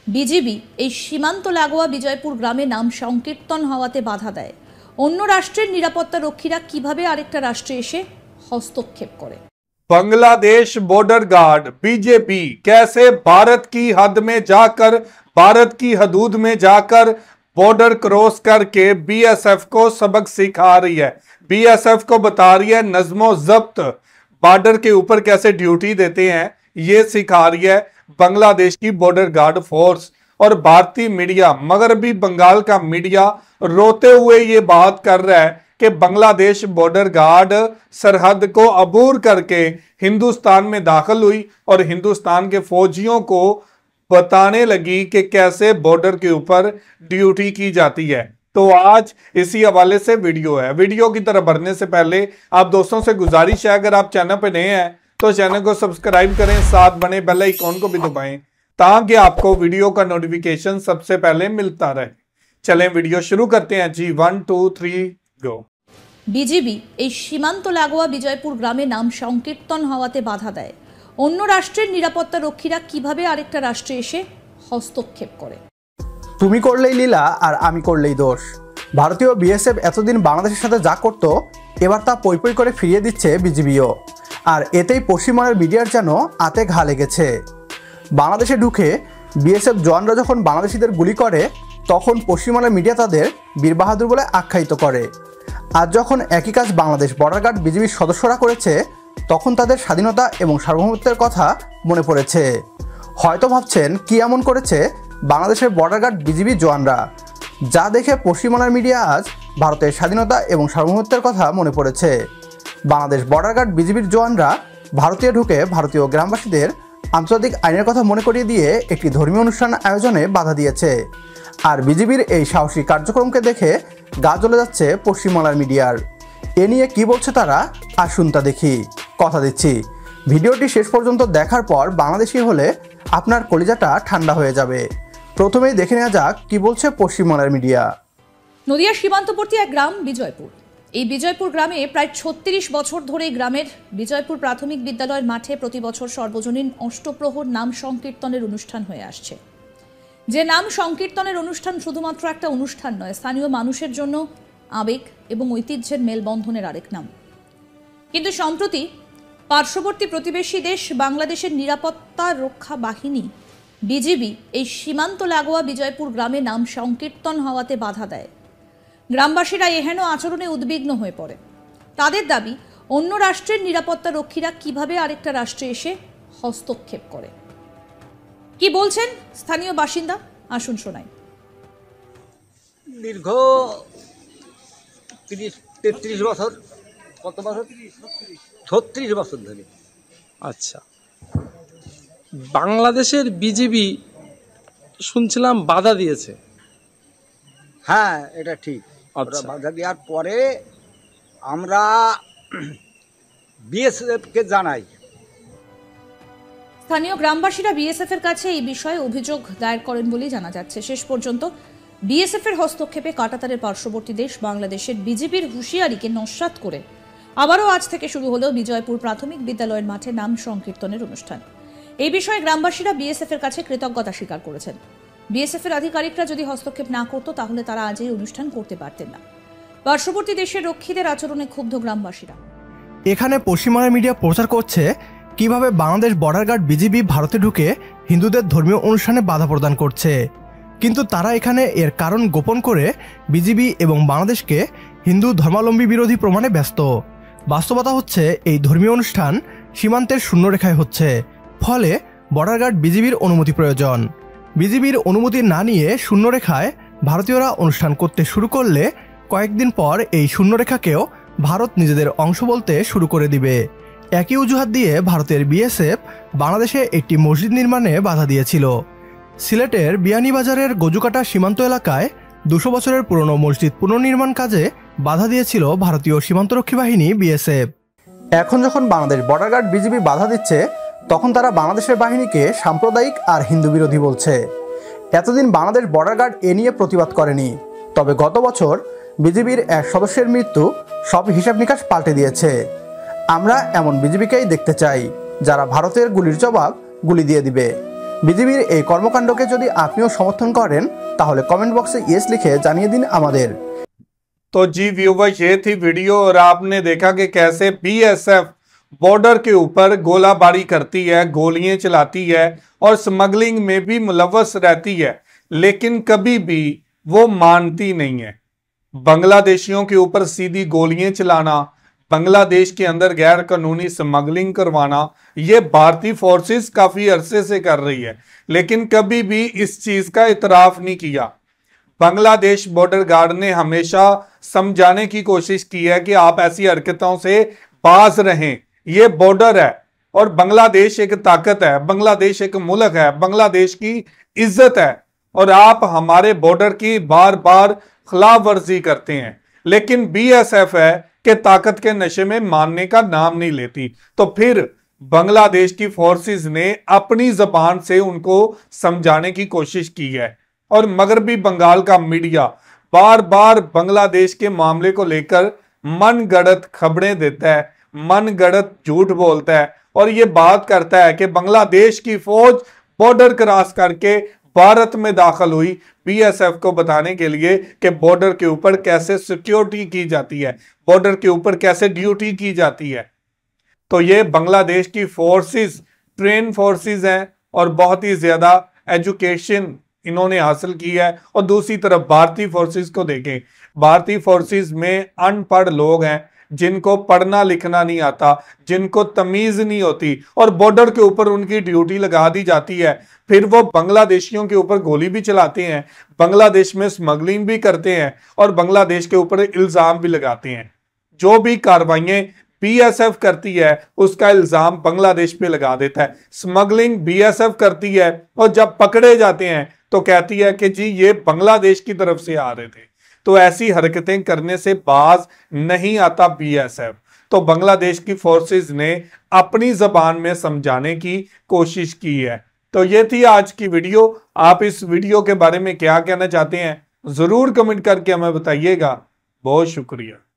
BGB এই সীমান্ত লাগোয়া বিজয়পুর গ্রামে নাম সংকীর্তন হওয়াতে বাধা দেয়। অন্য রাষ্ট্রের নিরাপত্তা রক্ষীরা কিভাবে আরেকটা রাষ্ট্রে এসে হস্তক্ষেপ করে। बांग्लादेश बॉर्डर गार्ड बीजेपी कैसे भारत की हद में जाकर, भारत की हदूद में जाकर बॉर्डर क्रॉस करके बीएसएफ को सबक सिखा रही है। बीएसएफ को बता रही है नज़्मो ज़ब्त बॉर्डर के ऊपर कैसे ड्यूटी देते हैं, ये सिखा रही है बांग्लादेश की बॉर्डर गार्ड फोर्स। और भारतीय मीडिया, मगरबी बंगाल का मीडिया रोते हुए ये बात कर रहा है कि बांग्लादेश बॉर्डर गार्ड सरहद को अबूर करके हिंदुस्तान में दाखिल हुई और हिंदुस्तान के फौजियों को बताने लगी कि कैसे बॉर्डर के ऊपर ड्यूटी की जाती है। तो आज इसी हवाले से वीडियो है। वीडियो की तरफ बढ़ने से पहले आप दोस्तों से गुजारिश है, अगर आप चैनल पर नए हैं तो चैनल को सब्सक्राइब करें, साथ बने बेल आइकॉन को भी दबाएं ताकि आपको वीडियो का नोटिफिकेशन सबसे पहले मिलता रहे। चलें वीडियो शुरू करते हैं जी। 1 2 3 गो। বিজিবি এই সীমান্ত লাগোয়া বিজয়পুর গ্রামে নাম সংকীর্তন হওয়াতে বাধা দেয়। অন্য রাষ্ট্রের নিরাপত্তা রক্ষীরা কিভাবে আরেকটা রাষ্ট্রে এসে হস্তক্ষেপ করে। তুমি করলেই লীলা আর আমি করলেই দোষ। ভারতীয় বিএসএফ এতদিন বাংলাদেশের সাথে যা করতো এবার তা পই পই করে ফিরিয়ে দিচ্ছে বিজিবিও। আর এতেই পশ্চিমবঙ্গের মিডিয়ার যেন আতে ঘা লেগেছে। বাংলাদেশে ঢুকে বিএসএফ জওয়ানরা যখন বাংলাদেশিদের গুলি করে তখন পশ্চিমবঙ্গের মিডিয়া তাদের বীর বাহাদুর বলে আখ্যায়িত করে। আর যখন একই কাজ বাংলাদেশ বর্ডার গার্ড বিজিবির সদস্যরা করেছে তখন তাদের স্বাধীনতা এবং সার্বভৌমত্বের কথা মনে পড়েছে। হয়তো ভাবছেন কি এমন করেছে বাংলাদেশের বর্ডার গার্ড বিজিবি জওয়ানরা, যা দেখে পশ্চিমবঙ্গের মিডিয়া আজ ভারতের স্বাধীনতা এবং সার্বভৌমত্বের কথা মনে পড়েছে। বাংলাদেশ বর্ডার গার্ড বিজিবির জওয়ানরা ভারতীয় ঢুকে ভারতীয় গ্রামবাসীদের আন্তর্জাতিক আইনের কথা মনে করিয়ে দিয়ে একটি ধর্মীয় অনুষ্ঠান আয়োজনে বাধা দিয়েছে। আর বিজিবির এই সাহসী কার্যক্রমকে দেখে গা জ্বলে যাচ্ছে পশ্চিমবাংলার মিডিয়ার। এ নিয়ে কি বলছে তারা, আসুন তা দেখি। কথা দিচ্ছি ভিডিওটি শেষ পর্যন্ত দেখার পর বাংলাদেশি হলে আপনার কলিজাটা ঠান্ডা হয়ে যাবে। প্রথমেই দেখে নেওয়া যাক কি বলছে পশ্চিমবাংলার মিডিয়া। নদিয়া সীমান্তবর্তী এক গ্রাম বিজয়পুর। এই বিজয়পুর গ্রামে প্রায় ৩৬ বছর ধরে গ্রামের বিজয়পুর প্রাথমিক বিদ্যালয়ের মাঠে প্রতি বছর সর্বজনীন অষ্টপ্রহর নাম সংকীর্তনের অনুষ্ঠান হয়ে আসছে। যে নাম সংকীর্তনের অনুষ্ঠান শুধুমাত্র একটা অনুষ্ঠান নয়, স্থানীয় মানুষের জন্য আবেগ এবং ঐতিহ্যের মেলবন্ধনের আরেক নাম। কিন্তু সম্প্রতি পার্শ্ববর্তী প্রতিবেশী দেশ বাংলাদেশের নিরাপত্তা রক্ষা বাহিনী বিজিবি এই সীমান্ত লাগোয়া বিজয়পুর গ্রামে নাম সংকীর্তন হওয়াতে বাধা দেয়। গ্রামবাসীরা এহেন আচরণে উদ্বিগ্ন হয়ে পড়ে। তাদের দাবি অন্য রাষ্ট্রের নিরাপত্তা রক্ষীরা কিভাবে আরেকটা রাষ্ট্রে এসে হস্তক্ষেপ করে। কি বলছেন স্থানীয় বাসিন্দা, আসুন শোনাই। দীর্ঘ 33 বছর, কত বছর, 36 বছর ধরে। আচ্ছা, বাংলাদেশের বিজিবি শুনছিলাম বাধা দিয়েছে। হ্যাঁ, এটা ঠিক। আচ্ছা, বাধা দেওয়ার পরে আমরা বিএসএফকে জানাই। স্থানীয় গ্রামবাসীরা বিএসএফ এর কাছে এই বিষয়ে অভিযোগ দায়ের করেন বলেই জানা যাচ্ছে। শেষ পর্যন্ত বিএসএফ এর হস্তক্ষেপে কাঁটাতারের পার্শ্ববর্তী দেশ বাংলাদেশের বিজিবির হুঁশিয়ারিকে নস্যাৎ করে আবারও আজ থেকে শুরু হলো বিজয়পুর প্রাথমিক বিদ্যালয়ের মাঠে নাম সংকীর্তনের অনুষ্ঠান। এই বিষয়ে গ্রামবাসীরা বিএসএফ এর কাছে কৃতজ্ঞতা স্বীকার করেছেন। বিএসএফ এর আধিকারিকরা যদি হস্তক্ষেপ না করত তাহলে তারা আজ এই অনুষ্ঠান করতে পারতেন না। পার্শ্ববর্তী দেশের রক্ষীদের আচরণে ক্ষুব্ধ গ্রামবাসীরা। এখানে পশ্চিমবঙ্গের মিডিয়া প্রচার করছে কিভাবে বাংলাদেশ বর্ডার গার্ড বিজিবি ভারতে ঢুকে হিন্দুদের ধর্মীয় অনুষ্ঠানে বাধা প্রদান করছে, কিন্তু তারা এখানে এর কারণ গোপন করে বিজিবি এবং বাংলাদেশকে হিন্দু ধর্মাবলম্বী বিরোধী প্রমাণে ব্যস্ত। বাস্তবতা হচ্ছে এই ধর্মীয় অনুষ্ঠান সীমান্তের শূন্যরেখায় হচ্ছে, ফলে বর্ডার গার্ড বিজিবির অনুমতি প্রয়োজন। বিজিবির অনুমতি না নিয়ে শূন্যরেখায় ভারতীয়রা অনুষ্ঠান করতে শুরু করলে কয়েকদিন পর এই শূন্যরেখাকেও ভারত নিজেদের অংশ বলতে শুরু করে দিবে। একই অজুহাত দিয়ে ভারতের বিএসএফ বাংলাদেশে একটি মসজিদ নির্মাণে বাধা দিয়েছিল। সিলেটের বিয়ানীবাজারের গজুকাটা সীমান্ত এলাকায় 200 বছরের পুরনো মসজিদ পুনর্নির্মাণ কাজে বাধা দিয়েছিল ভারতীয় সীমান্তরক্ষী বাহিনী বিএসএফ। এখন যখন বাংলাদেশ বর্ডার গার্ড বিজিবি বাধা দিচ্ছে তখন তারা বাংলাদেশের বাহিনীকে সাম্প্রদায়িক আর হিন্দু বিরোধী বলছে। এতদিন বাংলাদেশ বর্ডার গার্ড এ নিয়ে প্রতিবাদ করেনি, তবে গত বছর বিজিবির এক সদস্যের মৃত্যু সব হিসাব নিকাশ পাল্টে দিয়েছে। আমরা এমন বিজিবিকেই দেখতে চাই যারা ভারতের গুলির জবাব গুলি দিয়ে দিবে। বিজিবির এই কর্মকাণ্ডকে যদি আপনিও সমর্থন করেন তাহলে কমেন্ট বক্সে ইয়েস লিখে জানিয়ে দিন আমাদের। तो जी व्यूवर्स, ये थी वीडियो और आपने देखा कि कैसे बीएसएफ बॉर्डर के ऊपर गोलाबारी करती है, गोलियां चलाती है और स्मगलिंग में भी मुलव्वस रहती है, लेकिन कभी भी वो मानती नहीं है। बांग्लादेशियों के ऊपर सीधी गोलियां चलाना, बांग्लादेश के अंदर गैर कानूनी स्मगलिंग करवाना, ये भारतीय फोर्सेस काफी अरसे से कर रही है, लेकिन कभी भी इस चीज का इतराफ नहीं किया। बांग्लादेश बॉर्डर गार्ड ने हमेशा समझाने की कोशिश की है कि आप ऐसी हरकतों से बाज रहें, ये बॉर्डर है और बांग्लादेश एक ताकत है, बांग्लादेश एक मुल्क है, बांग्लादेश की इज्जत है और आप हमारे बॉर्डर की बार बार खिलाफ वर्जी करते हैं। लेकिन बीएसएफ है कि ताकत के नशे में मानने का नाम नहीं लेती। तो फिर बांग्लादेश की फोर्सेस ने अपनी जबान से उनको समझाने की कोशिश की है और मगरबी बंगाल का मीडिया बार बार बांग्लादेश के मामले को लेकर मनगढ़ंत खबरें देता है, मनगढ़ंत झूठ बोलता है और ये बात करता है कि बांग्लादेश की फौज बॉर्डर क्रॉस करके भारत में दाखिल हुई, बीएसएफ को बताने के लिए कि बॉर्डर के ऊपर कैसे सिक्योरिटी की जाती है, बॉर्डर के ऊपर कैसे ड्यूटी की जाती है। तो ये बांग्लादेश की फोर्सेस ट्रेन फोर्सेस हैं और बहुत ही ज्यादा एजुकेशन इन्होंने हासिल की है। और दूसरी तरफ भारतीय फोर्सेस को देखें, भारतीय फोर्सेस में अनपढ़ लोग हैं जिनको पढ़ना लिखना नहीं आता, जिनको तमीज नहीं होती और बॉर्डर के ऊपर उनकी ड्यूटी लगा दी जाती है। फिर वो बांग्लादेशियों के ऊपर गोली भी चलाते हैं, बांग्लादेश में स्मगलिंग भी करते हैं और बांग्लादेश के ऊपर इल्जाम भी लगाते हैं। जो भी कार्रवाइयां बीएसएफ करती है उसका इल्जाम बांग्लादेश पे लगा देता है। स्मगलिंग बीएसएफ करती है और जब पकड़े जाते हैं तो कहती है कि जी ये बांग्लादेश की तरफ से आ रहे थे। तो ऐसी हरकतें करने से बाज नहीं आता बीएसएफ। तो बांग्लादेश की फोर्सेस ने अपनी जबान में समझाने की कोशिश की है। तो ये थी आज की वीडियो। आप इस वीडियो के बारे में क्या कहना चाहते हैं जरूर कमेंट करके हमें बताइएगा। बहुत शुक्रिया।